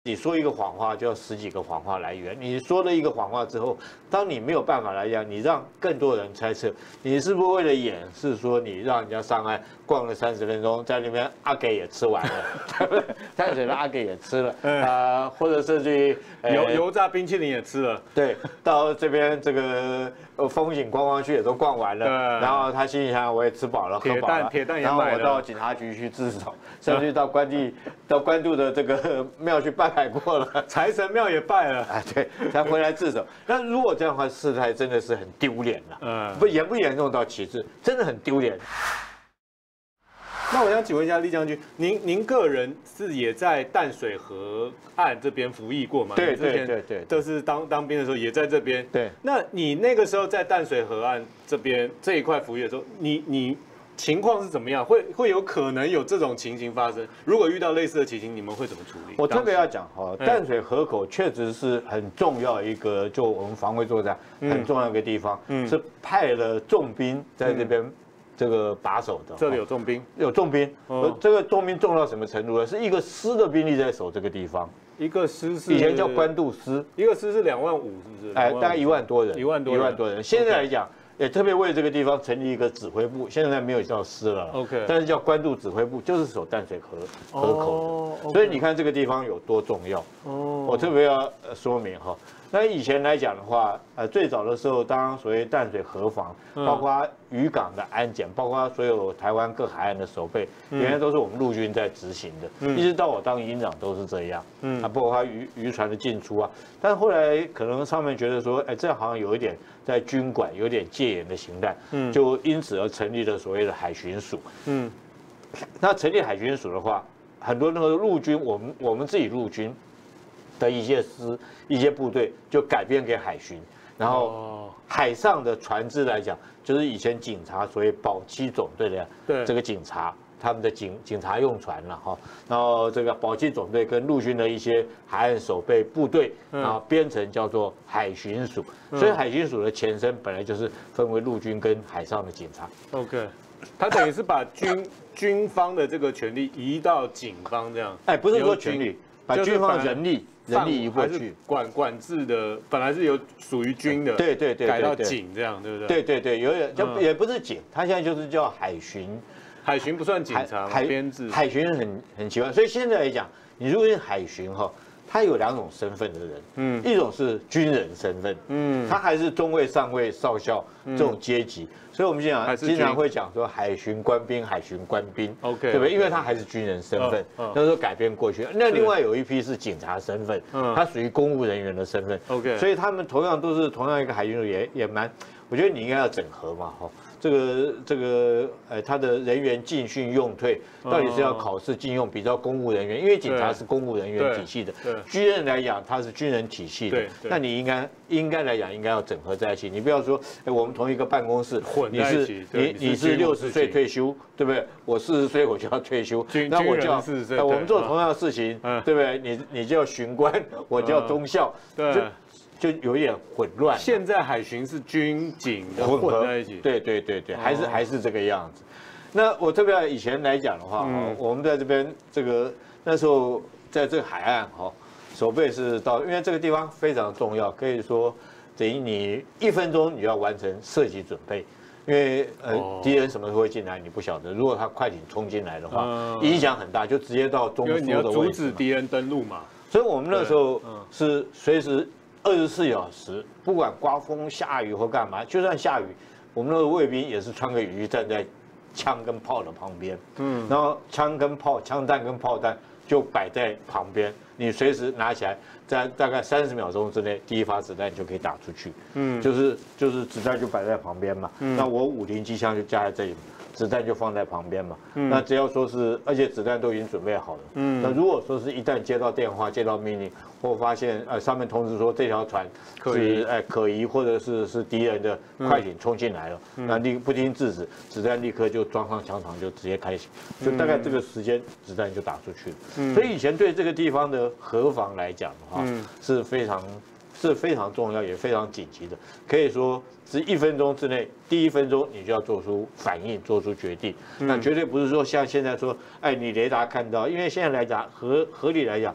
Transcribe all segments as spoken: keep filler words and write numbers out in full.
你说一个谎话就要十几个谎话来源。你说了一个谎话之后，当你没有办法来讲，你让更多人猜测，你是不是为了掩饰说你让人家上岸逛了三十分钟，在那边阿给也吃完了，对不对？淡水的阿给也吃了，啊、呃，或者甚至于油油炸冰淇淋也吃了， 对，到这边这个风景观光区也都逛完了，然后他心里想我也吃饱了，喝饱了， 铁蛋也然后我到警察局去自首，甚至到关帝到关渡的这个庙去拜拜过了， 财神庙也拜了， 哎，对，才回来自首。那如果这样的话，事态真的是很丢脸了， 嗯， 不严不严重到歧视，真的很丢脸。 那我想请问一下厉将军，您您个人是也在淡水河岸这边服役过吗？ 对对对对， 都是当当兵的时候也在这边。 对， 那你那个时候在淡水河岸这边这一块服役的时候，你你情况是怎么样？会会有可能有这种情形发生？如果遇到类似的情形，你们会怎么处理？ 我特别要讲哈，淡水河口确实是很重要一个，就我们防卫作战很重要一个地方，是派了重兵在这边。这个把守的， 这里有重兵， 有重兵。哦、这个重兵重到什么程度呢？是一个师的兵力在守这个地方。 一个师是以前叫官渡师， 一个师是两万五，是不是？ 哎，大概一万多人， 一万多， 一万多人。现在来讲，也特别为这个地方成立一个指挥部，现在没有叫师了 ，OK， 但是叫官渡指挥部，就是守淡水河河口的。所以你看这个地方有多重要。哦，我特别要说明哈。那以前来讲的话，呃，最早的时候，当然所谓淡水河防，包括渔港的安检，包括所有台湾各海岸的守备，原来都是我们陆军在执行的，一直到我当营长都是这样。嗯，啊，包括渔渔船的进出啊，但后来可能上面觉得说，哎，这好像有一点在军管，有点戒严的形态，嗯，就因此而成立了所谓的海巡署。嗯，那成立海巡署的话，很多那个陆军，我们我们自己陆军的一些师、一些部队就改编给海巡，然后海上的船只来讲，就是以前警察所谓保七总队的这个警察，他们的警警察用船了哈，然后这个保七总队跟陆军的一些海岸守备部队，然后编成叫做海巡署，所以海巡署的前身本来就是分为陆军跟海上的警察。 OK， 他等于是把军军方的这个权力移到警方这样。 哎，不是说权力，把军方的人力。人力移过去， 管管制的本来是有属于军的， 对对对， 改到警这样，对不对？ 对对对，有点就也不是警，他现在就是叫海巡， 海巡不算警察，海编制， 海巡很很奇怪，所以现在来讲，你如果是海巡哈，他有两种身份的人，嗯，一种是军人身份，嗯，他还是中尉、上尉、少校这种阶级，所以我们经常经常会讲说海巡官兵、海巡官兵 ，OK， 对不对？因为他还是军人身份，那时候改编过去。那另外有一批是警察身份，他属于公务人员的身份 ，OK， 所以他们同样都是同样一个海巡署，也也蛮，我觉得你应该要整合嘛，哈。这个这个呃，他的人员进训用退，到底是要考试进用，比较公务人员，因为警察是公务人员体系的，军人来讲他是军人体系的，那你应该应该来讲应该要整合在一起，你不要说，哎，我们同一个办公室， 你是你你是六十岁退休，对不对？我四十岁我就要退休，那我就要我们做同样的事情，对不对？你你叫巡官，我叫中校， 对。 就有一点混乱。 现在海巡是军警的混在一起， 对对对对，还是还是这个样子。那我特别以前来讲的话，嗯、我们在这边这个那时候在这个海岸哈，守备是到，因为这个地方非常重要，可以说等于你一分钟你就要完成射击准备。因为呃敌人什么时候会进来你不晓得，如果他快艇冲进来的话，影响很大，就直接到中枢的位置。 因为你要阻止敌人登陆嘛。 所以我们那时候是随时。二十四小时，不管刮风下雨或干嘛，就算下雨，我们那个卫兵也是穿个雨衣站在枪跟炮的旁边，嗯，然后枪跟炮、枪弹跟炮弹就摆在旁边，你随时拿起来，在大概三十秒钟之内，第一发子弹就可以打出去，嗯，就是就是子弹就摆在旁边嘛，嗯，那我五零机枪就架在这里。子弹就放在旁边嘛，嗯、那只要说是，而且子弹都已经准备好了。嗯，那如果说是一旦接到电话、接到命令，或发现呃上面通知说这条船是哎可疑或者是是敌人的快艇冲进来了，嗯、那立不听制止，子弹立刻就装上枪膛就直接开始，就大概这个时间子弹就打出去了。嗯、所以以前对这个地方的河防来讲的话，嗯、是非常。是非常重要也非常紧急的，可以说是一分钟之内，第一分钟你就要做出反应，做出决定。那绝对不是说像现在说，哎，你雷达看到，因为现在来讲合合理来讲，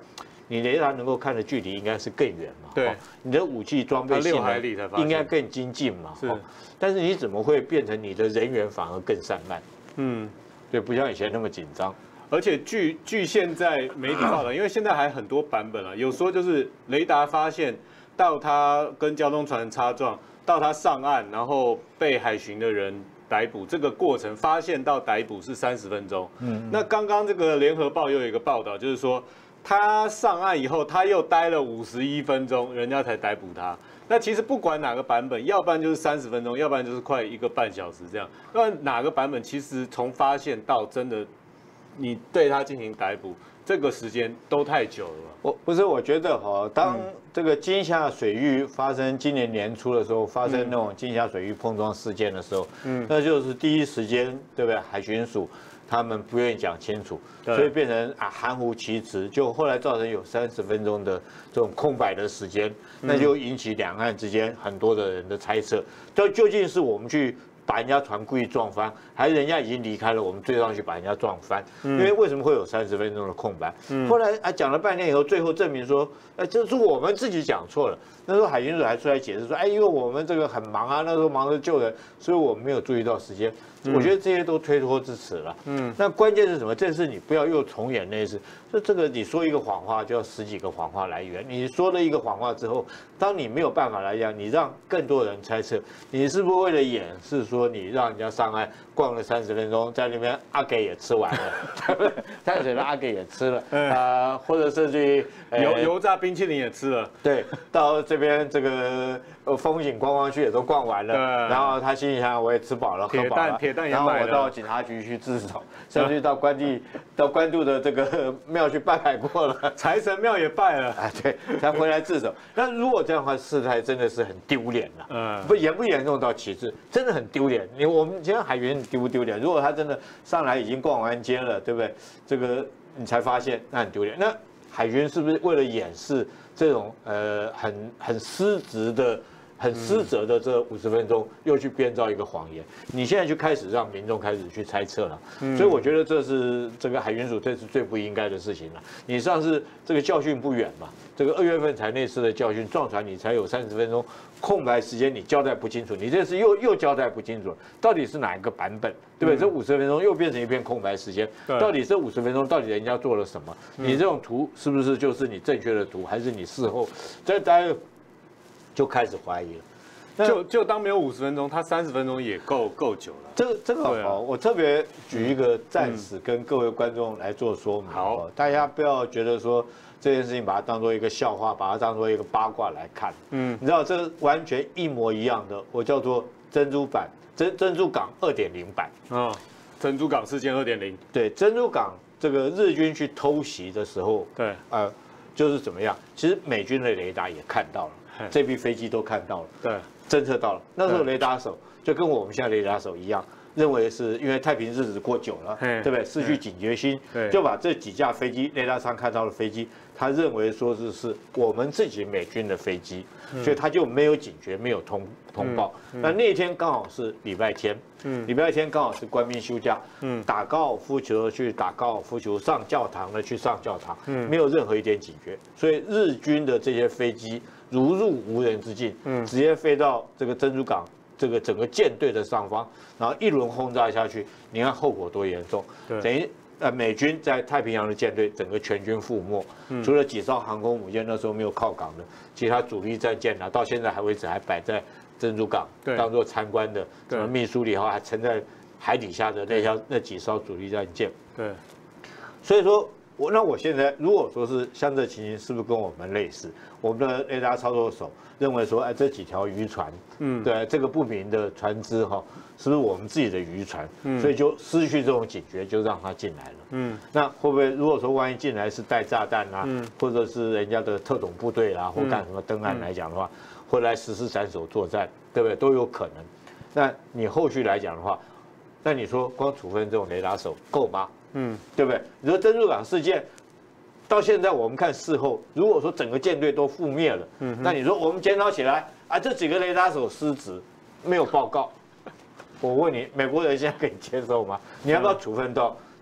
你雷达能够看的距离应该是更远嘛？ 对， 你的武器装备性能应该更精进嘛？ 是， 但是你怎么会变成你的人员反而更散漫？嗯，对，不像以前那么紧张。 而且据据现在媒体报道，因为现在还很多版本啊，有说就是雷达发现到他跟交通船擦撞，到他上岸，然后被海巡的人逮捕，这个过程发现到逮捕是三十分钟。嗯，那刚刚这个联合报又有一个报道，就是说他上岸以后，他又待了五十一分钟，人家才逮捕他。那其实不管哪个版本，要不然就是三十分钟，要不然就是快一个半小时这样。那哪个版本其实从发现到真的你对他进行逮捕，这个时间都太久了。 我不是，我觉得哈，当这个金厦水域发生今年年初的时候，发生那种金厦水域碰撞事件的时候，嗯，那就是第一时间，对不对？海巡署他们不愿意讲清楚，所以变成啊含糊其辞，就后来造成有三十分钟的这种空白的时间，那就引起两岸之间很多的人的猜测，这究竟是我们去把人家船故意撞翻，还是人家已经离开了，我们追上去把人家撞翻？因为为什么会有三十分钟的空白？后来啊讲了半天以后，最后证明说，哎，这是我们自己讲错了。那时候海巡署还出来解释说，哎，因为我们这个很忙啊，那时候忙着救人，所以我们没有注意到时间。我觉得这些都推脱之词了。嗯，那关键是什么？这次你不要又重演那一次。就这个，你说一个谎话，就要十几个谎话来源。你说了一个谎话之后，当你没有办法来讲，你让更多人猜测，你是不是为了掩饰说你让人家上岸逛了三十分钟，在那边阿给也吃完了，对不对？淡水的阿给也吃了，啊，或者甚至于油油炸冰淇淋也吃了， 对，到这边这个风景观光区也都逛完了，然后他心里想我也吃饱了，喝饱了。然后我到警察局去自首，甚至到关帝、到关渡的这个庙去拜拜过了， 财神庙也拜了， 啊，对，才回来自首。那如果这样的话，事态真的是很丢脸了。嗯，不严不严重到其次，真的很丢脸。你我们今天海员丢不丢脸？如果他真的上来已经逛完街了，对不对？这个你才发现，那很丢脸。那海员是不是为了掩饰这种呃很很失职的？很失责的这五十分钟，又去编造一个谎言。你现在就开始让民众开始去猜测了，所以我觉得这是这个海巡署这是最不应该的事情了。你上次这个教训不远嘛，这个二月份才那次的教训，撞船你才有三十分钟空白时间，你交代不清楚，你这次又又交代不清楚，到底是哪一个版本，对不对？这五十分钟又变成一片空白时间，到底这五十分钟到底人家做了什么？你这种图是不是就是你正确的图，还是你事后这大家就开始怀疑了， 就就当没有五十分钟，他三十分钟也够够久了。 这个这个好，我特别举一个战史跟各位观众来做说明。好，大家不要觉得说这件事情把它当做一个笑话，把它当做一个八卦来看。嗯，你知道这完全一模一样的，我叫做珍珠版珍珍珠港二点零版。 啊，珍珠港事件二点零。 对，珍珠港这个日军去偷袭的时候， 对， 呃，就是怎么样？其实美军的雷达也看到了。这批飞机都看到了， 对， 侦测到了。那时候雷达手就跟我们现在雷达手一样，认为是因为太平日子过久了，对不对？失去警觉心，就把这几架飞机雷达上看到的飞机，他认为说是是我们自己美军的飞机，所以他就没有警觉，没有通通报。那那天刚好是礼拜天，礼拜天刚好是官兵休假，打高尔夫球去打高尔夫球，上教堂的去上教堂，没有任何一点警觉，所以日军的这些飞机如入无人之境，直接飞到这个珍珠港这个整个舰队的上方，然后一轮轰炸下去，你看后果多严重，等于呃美军在太平洋的舰队整个全军覆没，除了几艘航空母舰那时候没有靠港的，其他主力战舰呢，到现在还为止还摆在珍珠港当做参观的，什么密苏里号还沉在海底下的那条那几艘主力战舰， 对， 所以说。我那我现在如果说是像这情形，是不是跟我们类似？我们的雷达操作手认为说，哎，这几条渔船，嗯，对，这个不明的船只哈，是不是我们自己的渔船？嗯，所以就失去这种警觉，就让它进来了。嗯，那会不会如果说万一进来是带炸弹啊，嗯，或者是人家的特种部队啊，或干什么登岸来讲的话，会来实施斩首作战，对不对？都有可能。那你后续来讲的话，那你说光处分这种雷达手够吗？嗯，对不对？你说珍珠港事件到现在，我们看事后，如果说整个舰队都覆灭了，嗯，那你说我们检讨起来啊，这几个雷达手失职，没有报告，我问你，美国人现在可以接受吗？你要不要处分到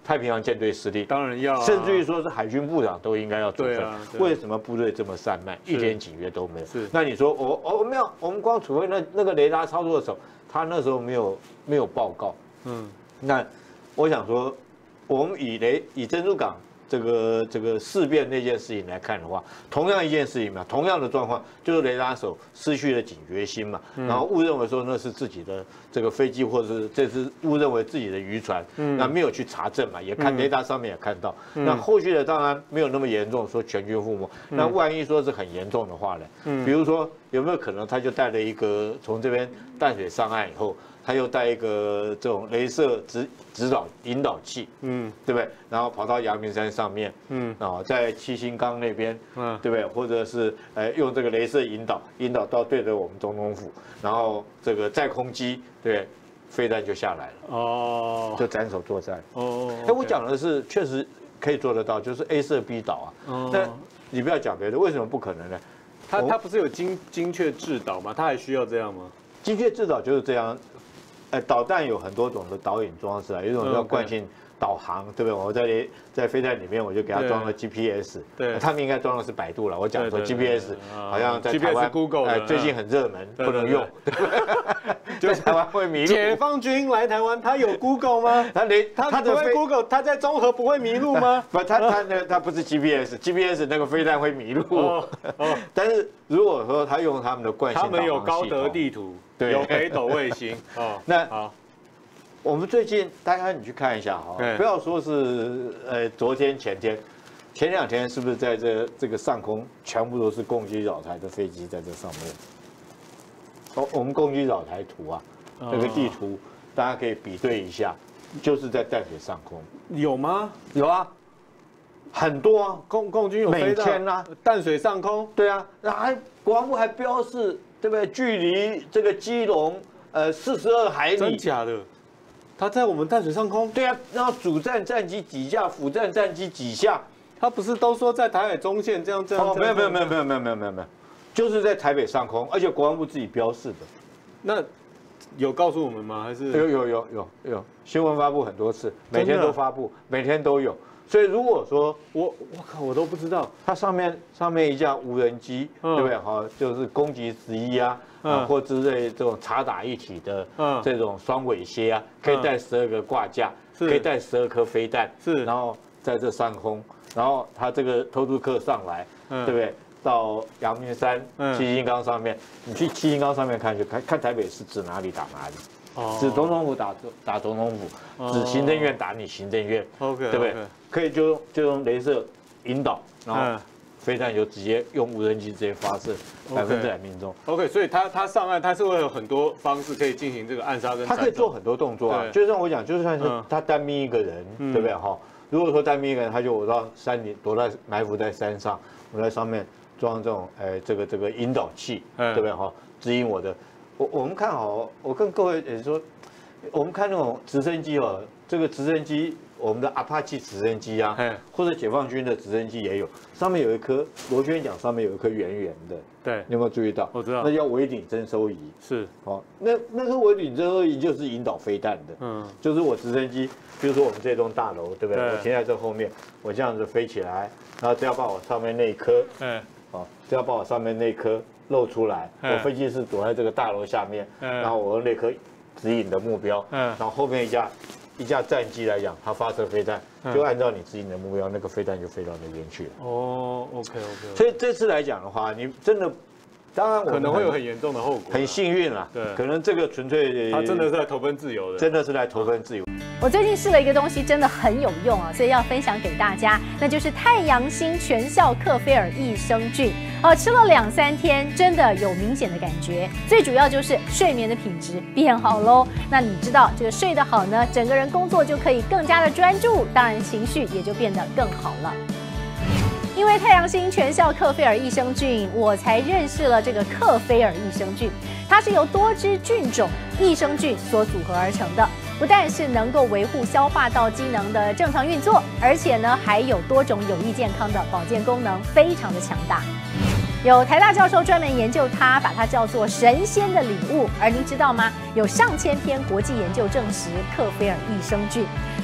太平洋舰队司令， 当然要、啊， 甚至于说是海军部长都应该要处分。 对啊，对为什么部队这么散漫，一点警觉都没有？ 是， 那你说我我没有，我们光处分那那个雷达操作手，他那时候没有没有报告。嗯，那我想说，我们以雷以珍珠港这个这个事变那件事情来看的话，同样一件事情嘛，同样的状况，就是雷达手失去了警觉心嘛，然后误认为说那是自己的这个飞机，或者是这是误认为自己的渔船，那没有去查证嘛，也看雷达上面也看到，那后续的当然没有那么严重，说全军覆没，那万一说是很严重的话呢，比如说有没有可能他就带了一个从这边淡水上岸以后。他又带一个这种雷射指指导引导器，嗯，对不对？然后跑到阳明山上面，嗯，啊，在七星岗那边，嗯，对不对？或者是呃用这个雷射引导引导到对着我们总统府，然后这个载空机，对，飞弹就下来了，哦，就斩首作战，哦，哎，我讲的是确实可以做得到，就是 A 射 B 导啊，但你不要讲别的，为什么不可能呢？ 他他不是有精精确制导吗？他还需要这样吗？ 精确制导就是这样。呃，导弹有很多种的导引装置啊，有一种叫惯性导航，对不对？我在在飞弹里面我就给它装了 G P S， 对，他们应该装的是百度了。我讲说 G P S 好像在台湾 Google 哎最近很热门，不能用，就台湾会迷路。 解放军来台湾，他有 Google 吗？ 他连他不会 Google， 他在中和不会迷路吗？ 不，他他那他不是 G P S，G P S 那个飞弹会迷路。但是如果说他用他们的惯性导航系统， 他们有高德地图。有北斗卫星哦， 那好，我们最近大家你去看一下哈，不要说是呃昨天前天，前两天是不是在这这个上空全部都是攻击扰台的飞机在这上面？哦，我们攻击扰台图啊，这个地图大家可以比对一下，就是在淡水上空有吗？ 有啊，很多啊， 共共军有每天啊， 淡水上空， 对啊，那还国防部还标示。对不对？距离这个基隆呃四十二海里， 真假的？他在我们淡水上空？ 对啊，然后主战战机几架，辅战战机几架？ 他不是都说在台海中线这样这样？ 哦，没有没有没有没有没有没有没有没有，就是在台北上空，而且国防部自己标示的。 那有告诉我们吗？还是有有有有有新闻发布很多次，每天都发布，每天都有。所以如果说我我靠，我都不知道， 它上面上面一架无人机，对不对？哈，就是攻击十一啊，啊或之类这种察打一体的这种双尾蝎啊，可以带十二个挂架，可以带十二颗飞弹，是，然后在这上空，然后它这个偷渡客上来，对不对？到阳明山七星岗上面，你去七星岗上面看，就看看台北市指哪里打哪里。指总统府打打总统府，指行政院打你行政院， OK， 对不对？可以就用就用雷射引导，然后飞弹就直接用无人机直接发射，百分之百命中。 OK， 所以他他上岸，他是会有很多方式可以进行这个暗杀跟。 他可以做很多动作啊，就像我讲，就算是他单命一个人，对不对哈？如果说单命一个人，他就我到山里躲在埋伏在山上，我在上面装这种哎这个这个引导器，对不对哈？指引我的。我我们看好，我跟各位也说，我们看那种直升机哦，这个直升机，我们的阿帕奇直升机啊，或者解放军的直升机也有，上面有一颗螺旋桨，上面有一颗圆圆的， 对， 你有没有注意到？ 我知道， 那叫尾顶征收仪， 是， 哦，那那颗尾顶征收仪就是引导飞弹的，嗯，就是我直升机，比如说我们这栋大楼，对不对？我停在这后面，我这样子飞起来，然后只要把我上面那一颗，嗯，哦，只要把我上面那一颗露出来，我飞机是躲在这个大楼下面，然后我用那颗指引的目标，然后后面一架一架战机来讲，它发射飞弹，就按照你指引的目标，那个飞弹就飞到那边去了。 哦 ，OK OK。 所以这次来讲的话，你真的，当然可能会有很严重的后果。 很幸运啦，对，可能这个纯粹他真的是来投奔自由的， 真的是来投奔自由。 我最近试了一个东西，真的很有用啊，所以要分享给大家，那就是太阳星全效克菲尔益生菌。呃，吃了两三天，真的有明显的感觉。最主要就是睡眠的品质变好喽。那你知道这个睡得好呢，整个人工作就可以更加的专注，当然情绪也就变得更好了。因为太阳星全效克菲尔益生菌，我才认识了这个克菲尔益生菌。它是由多支菌种益生菌所组合而成的，不但是能够维护消化道机能的正常运作，而且呢还有多种有益健康的保健功能，非常的强大。有台大教授专门研究它，把它叫做神仙的礼物。而您知道吗？有上千篇国际研究证实克菲尔益生菌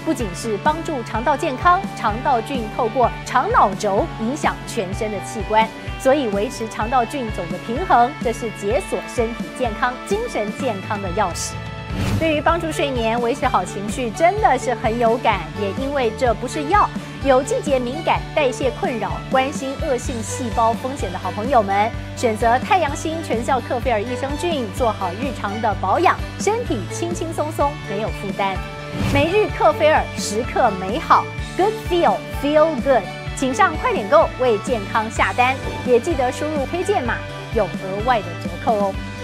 不仅是帮助肠道健康，肠道菌透过肠脑轴影响全身的器官，所以维持肠道菌种的平衡，这是解锁身体健康、精神健康的钥匙。对于帮助睡眠、维持好情绪，真的是很有感。也因为这不是药，有季节敏感、代谢困扰、关心恶性细胞风险的好朋友们，选择太阳星全效克菲尔益生菌，做好日常的保养，身体轻轻松松，没有负担。每日克菲尔，时刻美好 ，Good Feel Feel Good， 请上快点购为健康下单，也记得输入推荐码，有额外的折扣哦。